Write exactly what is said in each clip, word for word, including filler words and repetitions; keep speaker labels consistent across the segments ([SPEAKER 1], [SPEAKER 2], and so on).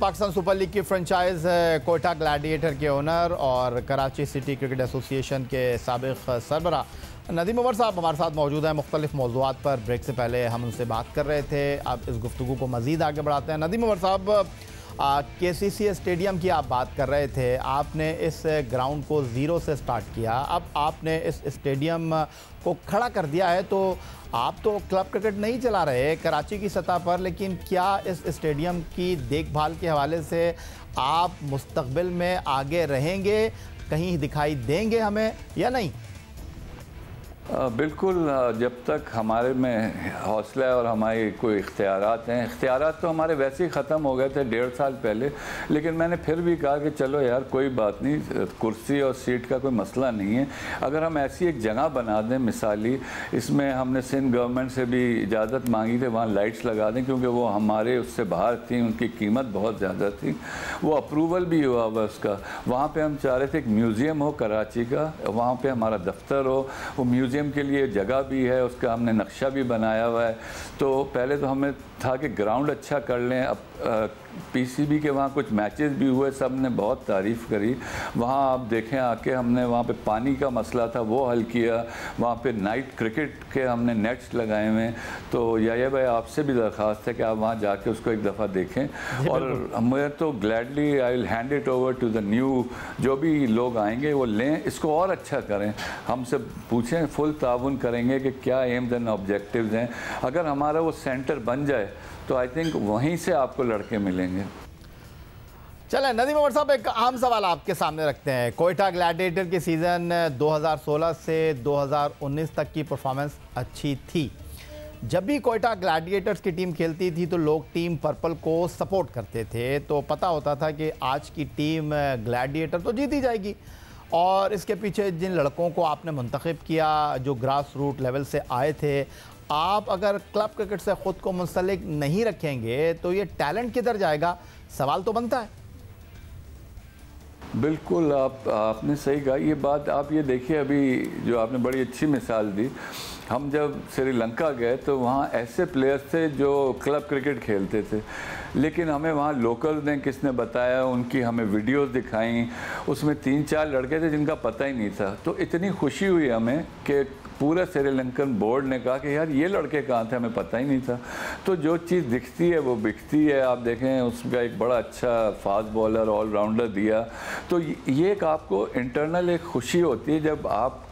[SPEAKER 1] Pakistan super league की franchise Quetta gladiator के owner और कराची सिटी क्रिकेट एसोसिएशन के साबिक सरबराह नदीम उमर साहब हमारे साथ मौजूद हैं। मुख्तलिफ मौज़ूआत पर ब्रेक से पहले हम उनसे बात कर रहे थे। अब इस गुफ्तगू को मज़ीद आगे बढ़ाते हैं। नदीम उमर साहब, के सी सी स्टेडियम की आप बात कर रहे थे। आपने इस ग्राउंड को ज़ीरो से स्टार्ट किया, अब आपने इस स्टेडियम को खड़ा कर दिया है। तो आप तो क्लब क्रिकेट नहीं चला रहे कराची की सतह पर, लेकिन क्या इस स्टेडियम की देखभाल के हवाले से आप मुस्तकबिल में आगे रहेंगे, कहीं दिखाई देंगे हमें या नहीं?
[SPEAKER 2] आ, बिल्कुल, जब तक हमारे में हौसला है और हमारे कोई इख्तियारात हैं। इख्तियारात तो हमारे वैसे ही ख़त्म हो गए थे डेढ़ साल पहले, लेकिन मैंने फिर भी कहा कि चलो यार कोई बात नहीं, कुर्सी और सीट का कोई मसला नहीं है। अगर हम ऐसी एक जगह बना दें मिसाली, इसमें हमने सिंध गवर्नमेंट से भी इजाज़त मांगी थी, वहाँ लाइट्स लगा दें, क्योंकि वो हमारे उससे बाहर थी, उनकी कीमत बहुत ज़्यादा थी। वो अप्रूवल भी हुआ हुआ उसका। वहाँ पर हम चाह रहे थे एक म्यूज़ियम हो कराची का, वहाँ पर हमारा दफ्तर हो, वो म्यूज़ियम के लिए जगह भी है, उसका हमने नक्शा भी बनाया हुआ है। तो पहले तो हमें था कि ग्राउंड अच्छा कर लें। अब पी सी बी के वहाँ कुछ मैचेस भी हुए, सब ने बहुत तारीफ़ करी। वहाँ आप देखें आके, हमने वहाँ पे पानी का मसला था वो हल किया, वहाँ पे नाइट क्रिकेट के हमने नेट्स लगाए हुए हैं। तो याया भाई, आपसे भी दरख्वास्त है कि आप वहाँ जाके उसको एक दफ़ा देखें। और मैं तो gladly I will hand it over to the new, जो भी लोग आएंगे वो लें, इसको और अच्छा करें, हमसे पूछें, फुल ताउन करेंगे कि क्या एम्स एंड ऑब्जेक्टिव्स हैं। अगर हमारा वो सेंटर बन जाए तो आई थिंक वहीं से आपको लड़के मिलेंगे।
[SPEAKER 1] चलें नदीम उमर साहब, एक आम सवाल आपके सामने रखते हैं। कोयटा ग्लैडिएटर की सीज़न दो हज़ार सोलह से दो हज़ार उन्नीस तक की परफॉर्मेंस अच्छी थी। जब भी कोयटा ग्लैडिएटर्स की टीम खेलती थी तो लोग टीम पर्पल को सपोर्ट करते थे, तो पता होता था कि आज की टीम ग्लैडिएटर तो जीती जाएगी। और इसके पीछे जिन लड़कों को आपने मुंतखब किया, जो ग्रास रूट लेवल से आए थे, आप अगर क्लब क्रिकेट से ख़ुद को मुंसलिक नहीं रखेंगे तो ये टैलेंट किधर जाएगा? सवाल तो बनता है।
[SPEAKER 2] बिल्कुल, आप आपने सही कहा ये बात। आप ये देखिए, अभी जो आपने बड़ी अच्छी मिसाल दी, हम जब श्रीलंका गए तो वहाँ ऐसे प्लेयर्स थे जो क्लब क्रिकेट खेलते थे, लेकिन हमें वहाँ लोकल्स ने किसने बताया, उनकी हमें वीडियोस दिखाई, उसमें तीन चार लड़के थे जिनका पता ही नहीं था। तो इतनी खुशी हुई हमें कि पूरे श्रीलंकन बोर्ड ने कहा कि यार ये लड़के कहाँ थे, हमें पता ही नहीं था। तो जो चीज़ दिखती है वो बिकती है। आप देखें, उसका एक बड़ा अच्छा फास्ट बॉलर ऑलराउंडर दिया। तो ये एक आपको इंटरनल एक खुशी होती है जब आपके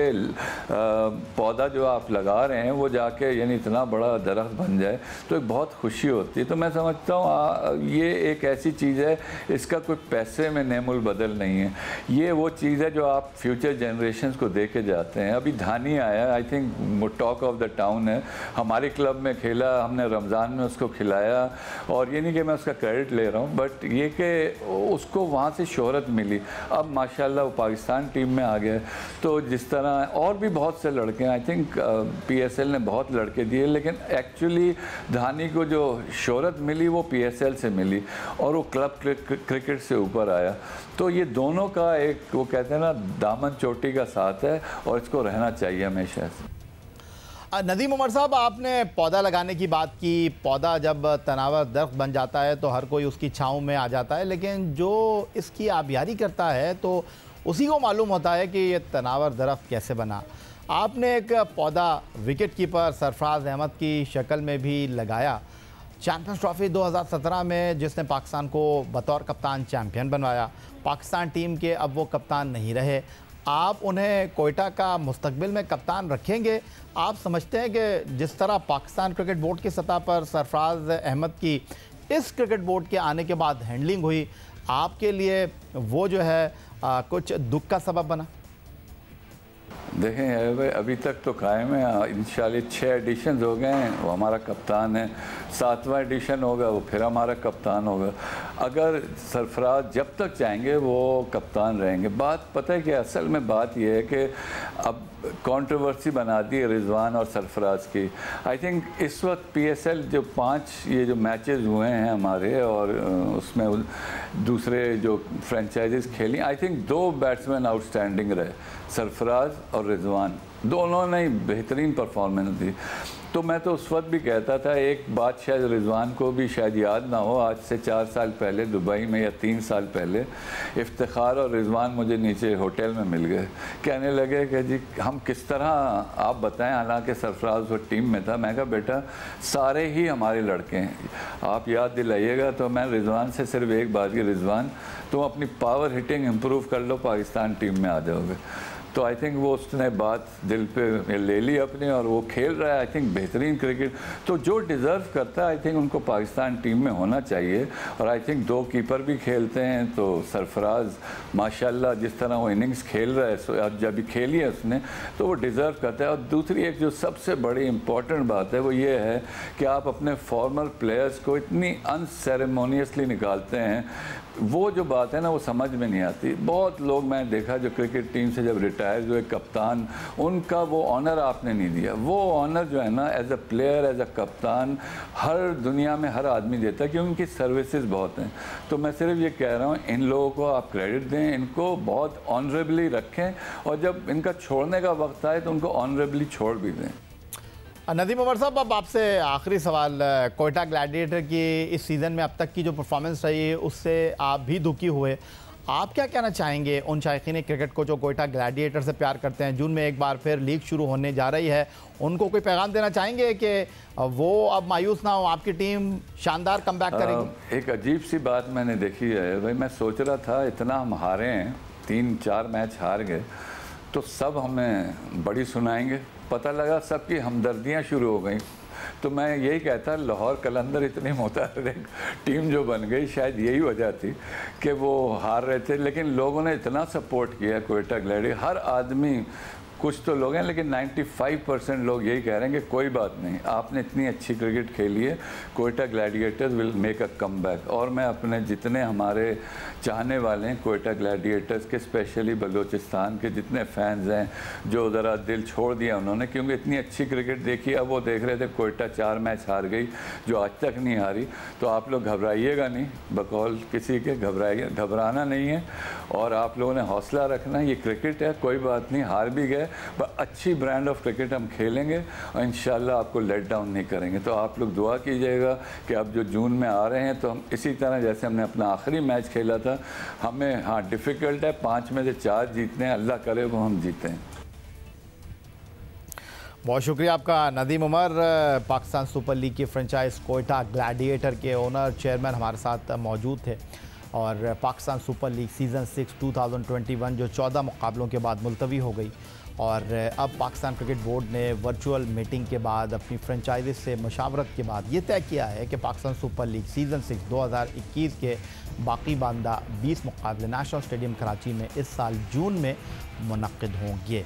[SPEAKER 2] पौधा जो आप लगा रहे हैं वो जाके यानी इतना बड़ा दरख्त बन जाए, तो एक बहुत खुशी होती है। तो मैं समझता हूँ ये एक ऐसी चीज़ है, इसका कोई पैसे में नेमुल बदल नहीं है। ये वो चीज़ है जो आप फ्यूचर जनरेशन्स को दे के जाते हैं। अभी धानी आया, I think talk of the town है, हमारे क्लब में खेला, हमने रमज़ान में उसको खिलाया। और ये नहीं कि मैं उसका क्रेडिट ले रहा हूँ, बट ये कि उसको वहाँ से शोहरत मिली। अब माशाल्लाह वो पाकिस्तान टीम में आ गया। तो जिस तरह और भी बहुत से लड़के हैं, I think P S L ने बहुत लड़के दिए, लेकिन एक्चुअली धानी को जो शोहरत मिली वो पी एस एल से मिली और वो क्लब क्रिकेट से ऊपर आया। तो ये दोनों का एक, वो कहते हैं ना, दामन चोटी का साथ है और इसको रहना चाहिए हमेशा से।
[SPEAKER 1] नदीम उमर साहब, आपने पौधा लगाने की बात की। पौधा जब तनावर दरख्त बन जाता है तो हर कोई उसकी छाँव में आ जाता है, लेकिन जो इसकी आबियारी करता है तो उसी को मालूम होता है कि ये तनावर दरख्त कैसे बना। आपने एक पौधा विकेट कीपर सरफराज अहमद की शक्ल में भी लगाया चैम्पियंस ट्रॉफी दो हज़ार सत्रह में, जिसने पाकिस्तान को बतौर कप्तान चैम्पियन बनवाया। पाकिस्तान टीम के अब वो कप्तान नहीं रहे। आप उन्हें कोयटा का मुस्तकबिल में कप्तान रखेंगे? आप समझते हैं कि जिस तरह पाकिस्तान क्रिकेट बोर्ड की सतह पर सरफराज अहमद की इस क्रिकेट बोर्ड के आने के बाद हैंडलिंग हुई, आपके लिए वो जो है आ, कुछ दुख का सबब बना?
[SPEAKER 2] देखें भाई, अभी तक तो कायम है। इंशाल्लाह छः एडिशन हो गए हैं, वो हमारा कप्तान है। सातवां एडिशन होगा वो फिर हमारा कप्तान होगा। अगर सरफराज जब तक चाहेंगे वो कप्तान रहेंगे। बात पता है कि असल में बात यह है कि अब कंट्रोवर्सी बना दी है रिजवान और सरफराज की। आई थिंक इस वक्त पी एस एल जो पांच ये जो मैचेस हुए हैं हमारे, और उसमें दूसरे जो फ्रेंचाइजीज खेली, आई थिंक दो बैट्समैन आउटस्टैंडिंग रहे, सरफराज और और रिजवान दोनों ने बेहतरीन परफॉर्मेंस दी। तो मैं तो उस वक्त भी कहता था, एक बात शायद रिजवान को भी शायद याद ना हो, आज से चार साल पहले दुबई में या तीन साल पहले इफ्तिखार और रिजवान मुझे नीचे होटल में मिल गए, कहने लगे कि जी हम किस तरह, आप बताएं, हालांकि सरफराज वो टीम में था। मैं कहा बेटा सारे ही हमारे लड़के हैं, आप याद दिलाइएगा। तो मैं रिजवान से सिर्फ एक बात की, रिजवान तुम अपनी पावर हिटिंग इम्प्रूव कर लो, पाकिस्तान टीम में आ जाओगे। तो आई थिंक वो उसने बात दिल पे ले ली अपनी, और वो खेल रहा है आई थिंक बेहतरीन क्रिकेट। तो जो डिज़र्व करता है आई थिंक उनको पाकिस्तान टीम में होना चाहिए। और आई थिंक दो कीपर भी खेलते हैं, तो सरफराज माशाल्लाह जिस तरह वो इनिंग्स खेल रहा है, अब जब भी खेली है उसने, तो वो डिज़र्व करता है। और दूसरी एक जो सबसे बड़ी इंपॉर्टेंट बात है वो ये है कि आप अपने फॉर्मर प्लेयर्स को इतनी अनसेरेमोनियसली निकालते हैं, वो जो बात है ना वो समझ में नहीं आती। बहुत लोग मैंने देखा जो क्रिकेट टीम से जब रिटायर हुए कप्तान, उनका वो ऑनर आपने नहीं दिया। वो ऑनर जो है ना as a player, as a कप्तान, हर दुनिया में हर आदमी देता है, क्योंकि उनकी सर्विसेज बहुत हैं। तो मैं सिर्फ ये कह रहा हूँ, इन लोगों को आप क्रेडिट दें, इनको बहुत ऑनरेबली रखें, और जब इनका छोड़ने का वक्त आए तो उनको ऑनरेबली छोड़ भी दें।
[SPEAKER 1] नदीम उमर साहब, अब आपसे आखिरी सवाल, कोयटा ग्लैडिएटर की इस सीज़न में अब तक की जो परफॉर्मेंस रही है उससे आप भी दुखी हुए, आप क्या कहना चाहेंगे उन शायकीन क्रिकेट को जो कोयटा ग्लैडिएटर से प्यार करते हैं? जून में एक बार फिर लीग शुरू होने जा रही है, उनको कोई पैगाम देना चाहेंगे कि वो अब मायूस ना हो, आपकी टीम शानदार कमबैक करेगी?
[SPEAKER 2] एक अजीब सी बात मैंने देखी है भाई, मैं सोच रहा था इतना हम हारे हैं, तीन चार मैच हार गए तो सब हमें बड़ी सुनाएंगे, पता लगा सबकी हमदर्दियाँ शुरू हो गई। तो मैं यही कहता, लाहौर कलंदर इतनी मुतहर्रिक टीम जो बन गई, शायद यही वजह थी कि वो हार रहे थे, लेकिन लोगों ने इतना सपोर्ट किया कोयटा ग्लैडिएटर। हर आदमी, कुछ तो लोग हैं लेकिन पचानवे परसेंट लोग यही कह रहे हैं कि कोई बात नहीं, आपने इतनी अच्छी क्रिकेट खेली है, Quetta Gladiators will make a comeback. और मैं अपने जितने हमारे चाहने वाले हैं कोयटा ग्लैडिएटर्स के, स्पेशली बलूचिस्तान के जितने फैंस हैं जो ज़रा दिल छोड़ दिया उन्होंने, क्योंकि इतनी अच्छी क्रिकेट देखी, अब वो देख रहे थे कोयटा चार मैच हार गई जो आज तक नहीं हारी। तो आप लोग घबराइएगा नहीं, बकौल किसी के घबराइए, घबराना नहीं है, और आप लोगों ने हौसला रखना, ये क्रिकेट है, कोई बात नहीं, हार भी गए पर अच्छी ब्रांड ऑफ क्रिकेट हम खेलेंगे और इंशाल्लाह आपको लेट डाउन नहीं करेंगे। तो आप लोग दुआ कीजिएगा कि अब जो जून में आ रहे हैं तो हम इसी तरह जैसे हमने अपना आखिरी मैच खेला था, हमें हाँ डिफ़िकल्ट है, पाँच में से चार जीतने हैं, अल्लाह करे वो हम जीतें।
[SPEAKER 1] बहुत शुक्रिया आपका नदीम उमर, पाकिस्तान सुपर लीग की फ्रेंचाइज कोयटा ग्लैडिएटर के ओनर चेयरमैन हमारे साथ मौजूद थे। और Pakistan super League season six दो हज़ार इक्कीस जो चौदह मुकाबलों के बाद मुलतवी हो गई, और अब पाकिस्तान क्रिकेट बोर्ड ने वर्चुअल मीटिंग के बाद अपनी फ्रेंचाइजी से मशावरत के बाद ये तय किया है कि Pakistan super League season six दो हज़ार इक्कीस के बाकी बांदा बीस मुकाबले नेशनल स्टेडियम कराची में इस साल जून में मुनक्किद होंगे।